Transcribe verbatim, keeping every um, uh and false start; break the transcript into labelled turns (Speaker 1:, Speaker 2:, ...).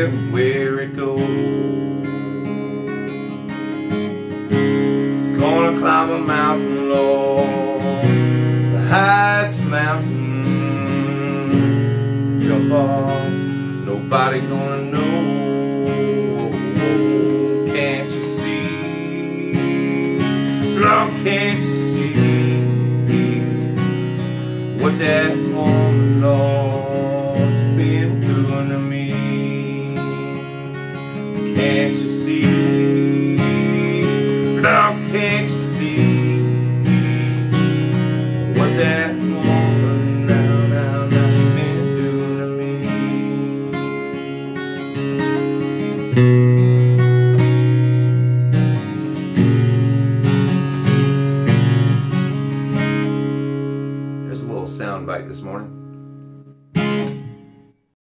Speaker 1: everywhere it goes. Gonna climb a mountain, Lord, the highest mountain. Jump off, nobody gonna know. Can't you see, Lord, can't you see what that woman, Lord's been doing to me? Can't you see, Lord, can't you see what that woman now, now, now been doing to me?